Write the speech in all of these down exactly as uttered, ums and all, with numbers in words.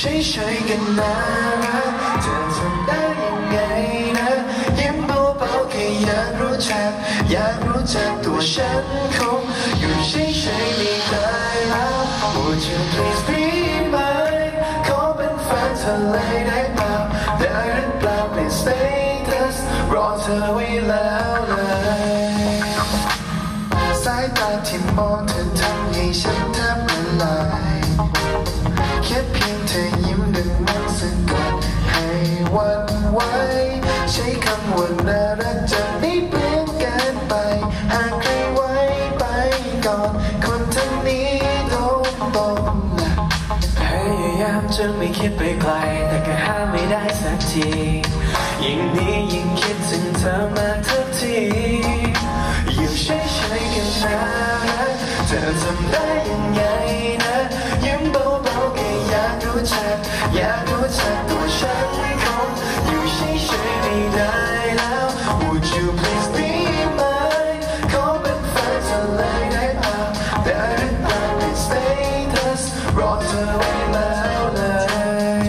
เฉยๆกันนะเธอทำได้ยังไงนะยิ้มเบาๆแค่อยากรู้จักอยากรู้จักตัวฉันคงอยู่เฉยๆไม่ได้แล้ว Would you please be mine ขอเป็นแฟนเธอเลยได้เปล่าได้หรือเปล่าเปลี่ยน status รอเธอไว้แล้วเลยสายตาที่มองเธอทำให้ฉันแทบละลายแค่เพียงเธอยิ้มหนึ่งมันสะกดให้หวั่นไหวใช้คำว่าน่ารักจะไม่เปลี่ยนกันไปหากใครไว้ไปก่อนคนทั้งนี้โดนตกหนักพยายามจะไม่คิดไปไกลแต่ก็ห้ามไม่ได้สักทียิ่งนี้ยิ่งคิดถึงเธอมากทุกทีอยู่เฉยๆกันนะเธอทำได้ยังไงนะยิ้มเบาๆแค่อยากรู้จักอยากรู้จักตัวฉันคงอยู่เฉยๆไม่ได้แล้ว Would you please be mine ขอเป็นแฟนเธอเลยได้เปล่าได้หรือเปล่าเป็น status รอเธอไว้แล้วเลย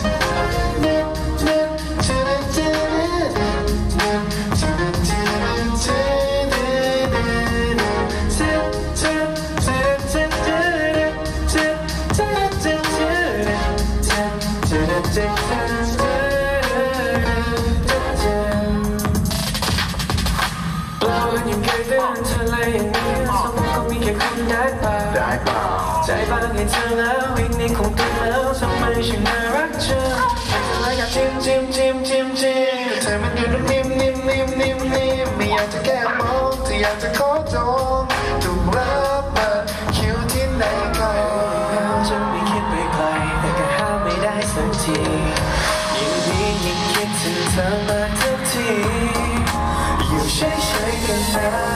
เรายังเคยเตือนเธอเลยอย่างนี้สมมติก็มีแค่คุณได้เปล่าได้เปล่าใจบางให้เธอแล้วอีกนี่คงตื่นแล้วทำไมฉันน่ารักเธอแค่เธออยากจิ้มจิ้มจิ้มจิ้มจิ้มเธอมันอยู่นิ่มนิ่มนิ่มนิ่มนิ่มไม่อยากจะแก้มองเธออยากจะขอจองถูกรับมาคิวที่ไหนก่อนจะไม่คิดไปไกลแต่ก็ห้ามไม่ได้สักทียิ่งนี้ยิ่งคิดถึงเธอมากทุกทีอยู่เฉยๆกันนะ